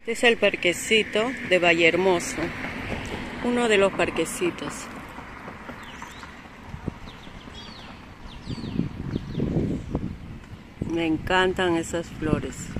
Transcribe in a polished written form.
Este es el parquecito de Valle Hermoso, uno de los parquecitos. Me encantan esas flores.